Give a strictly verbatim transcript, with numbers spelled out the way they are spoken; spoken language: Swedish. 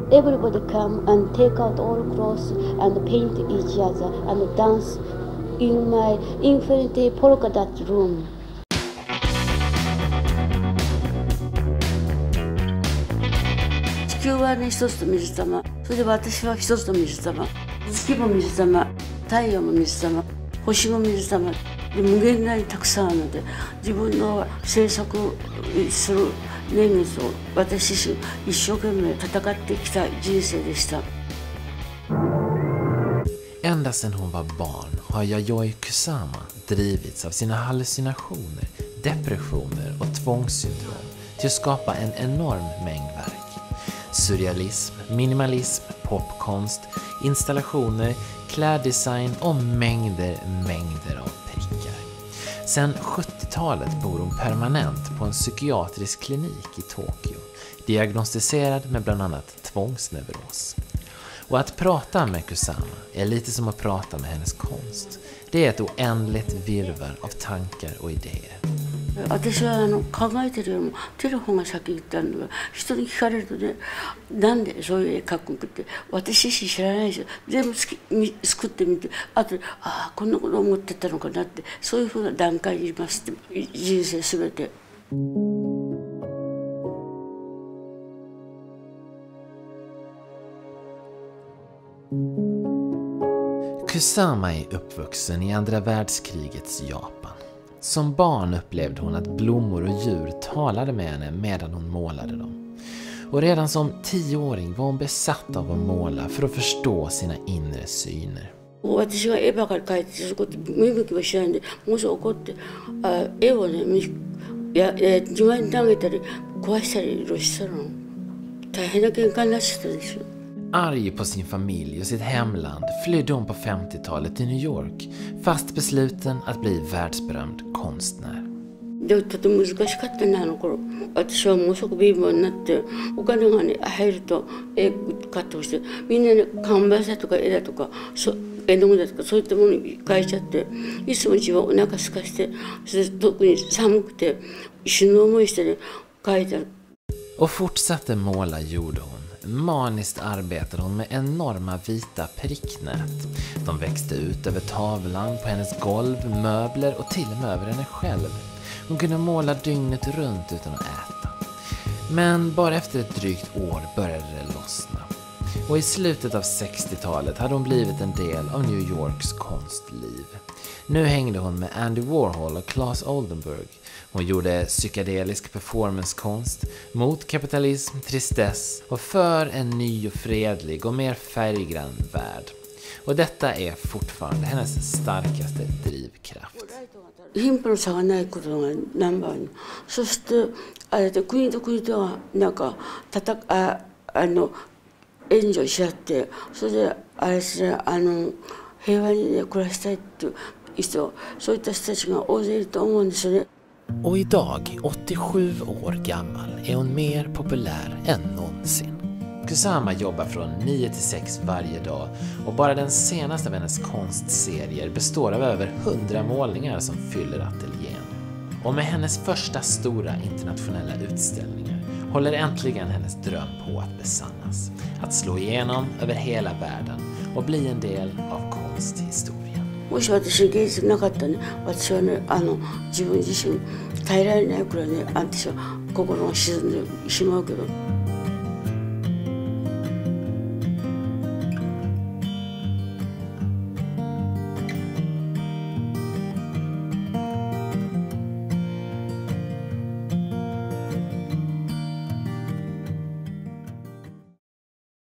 everybody come and take out all clothes and paint each other and dance in my infinity polka dot room. 地球はね一つと水玉、それで私は一つと水玉、月も水玉、太陽も水玉、星も水玉で無限大にたくさんあるので、自分の生息する年月を私自身一生懸命戦ってきた人生でした。 Ända sedan hon var barn har Yayoi Kusama drivits av sina hallucinationer, depressioner och tvångssyndrom till att skapa en enorm mängd verk. Surrealism, minimalism, popkonst, installationer, kläddesign och mängder, mängder av prickar. Sen sjuttiotalet bor hon permanent på en psykiatrisk klinik i Tokyo, diagnostiserad med bland annat tvångsneuros. Och att prata med Kusama är lite som att prata med hennes konst. Det är ett oändligt virrvarr av tankar och idéer. 私はあの考えてるよりも手の方が先行ったんだから、人に聞かれるとね、なんでそういう絵描くんって私自身知らないですよ。全部作ってみて、あとああこんなこと思ってたのかなって、そういうふうな段階にいますって、人生すべて。 Kusama är uppvuxen i andra världskrigets Japan. Som barn upplevde hon att blommor och djur talade med henne medan hon målade dem. Och redan som tioåring var hon besatt av att måla för att förstå sina inre syner. 私が絵ばかり描いてすること見向きもしないんで、もし怒ってあ絵をねやや庭に投げたり壊したりしたの大変な喧嘩になっちゃったでしょ。 Arg på sin familj och sitt hemland flydde hon på femtiotalet till New York, fast besluten att bli världsberömd konstnär. でとても難しかったねあの頃。私はもうすぐ貧乏になってお金がね入ると絵買ってほしい。みんなね看板だとか絵だとかそ絵の具だとかそういったものに変えちゃって、いつも自分お腹空かして、それで特に寒くて死ぬ思いしてね描いた。 Och fortsatte måla gjorde hon. Maniskt arbetade hon med enorma vita pricknät. De växte ut över tavlan, på hennes golv, möbler och till och med över henne själv. Hon kunde måla dygnet runt utan att äta. Men bara efter ett drygt år började det lossna. Och i slutet av sextiotalet hade hon blivit en del av New Yorks konstliv. Nu hängde hon med Andy Warhol och Claes Oldenburg. Hon gjorde psykedelisk performancekonst mot kapitalism, tristess och för en ny och fredlig och mer färggrann värld. Och detta är fortfarande hennes starkaste drivkraft. 貧富の差がないことがナンバーに。そしてあれで国と国とはなんか戦ああの援助し合って、それであれですねあの平和に、ね、暮らしたいっていう人、そういった人たちが大勢いると思うんですよね。 Och idag, åttiosju år gammal, är hon mer populär än någonsin. Kusama jobbar från nio till sex varje dag och bara den senaste av hennes konstserier består av över hundra målningar som fyller ateljén. Och med hennes första stora internationella utställningar håller äntligen hennes dröm på att besannas. Att slå igenom över hela världen och bli en del av konsthistorien. もし私に芸術なかったね、私はねあの自分自身耐えられないくらいね、私は心が沈んでしまうけど。